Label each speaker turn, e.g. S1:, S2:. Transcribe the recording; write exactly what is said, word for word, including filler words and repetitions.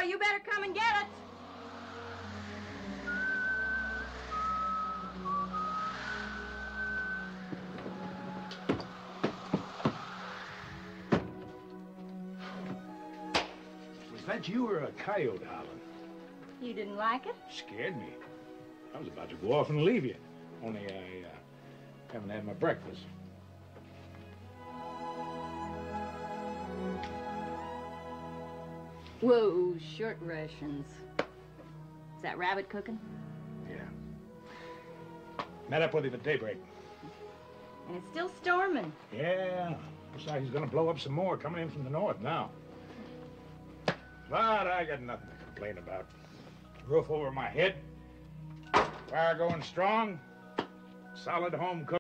S1: you better come and get it.
S2: Was that you or a coyote howling?
S1: You didn't like it?
S2: Scared me. I was about to go off and leave you. Only I uh, haven't had my breakfast.
S1: Whoa, short rations. Is that rabbit cooking?
S2: Yeah. Met up with him at daybreak.
S1: And it's still storming.
S2: Yeah. Looks like he's gonna blow up some more coming in from the north now. But I got nothing to complain about. Roof over my head, fire going strong, solid home cook.